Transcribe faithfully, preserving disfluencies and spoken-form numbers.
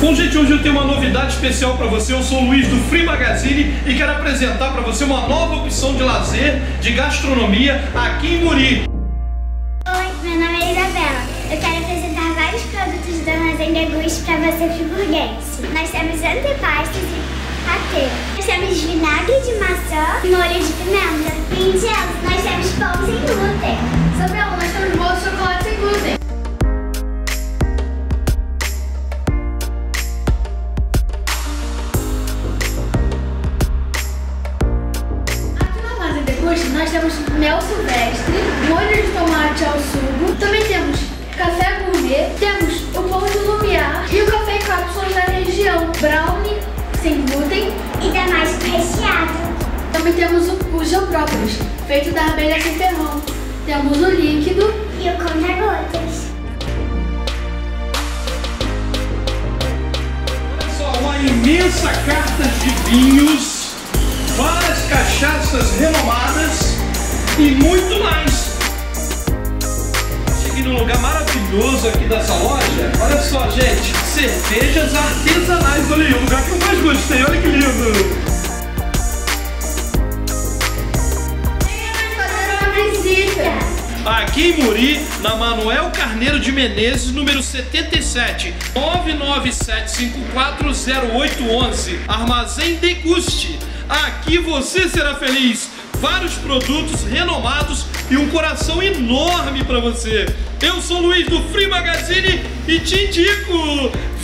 Bom, gente, hoje eu tenho uma novidade especial para você. Eu sou o Luiz do Free Magazine e quero apresentar para você uma nova opção de lazer, de gastronomia aqui em Muri. Oi, meu nome é Isabela. Eu quero apresentar vários produtos do Armazém Deguste para você friburguense. Nós temos antepastas e patê. Nós temos vinagre de maçã e molho de pimenta. E em gelos, nós temos pão sem glúten. Isabela, nós temos bolo de chocolate sem glúten. Nós temos mel silvestre, molho de tomate ao sugo, também temos café gourmet, temos o pão de lumiar e o café em cápsulas da região, brownie sem glúten e damasco recheado. Também temos o, o geoprópolis, feito da abelha sem ferrão. Temos o líquido e o conta-gotas. Olha só, uma imensa carta de vinhos, várias cachaças renomadas e muito mais. Cheguei num lugar maravilhoso aqui dessa loja. Olha só, gente, cervejas artesanais. Olha aí, o lugar que eu mais gostei. Olha que lindo. Venha fazer uma visita. Aqui em Muri, na Manuel Carneiro de Menezes, número setenta e sete, nove nove sete cinco quatro zero oito um um. Armazém Deguste. Aqui você será feliz. Vários produtos renomados e um coração enorme para você. Eu sou o Luiz do Free Magazine e te indico.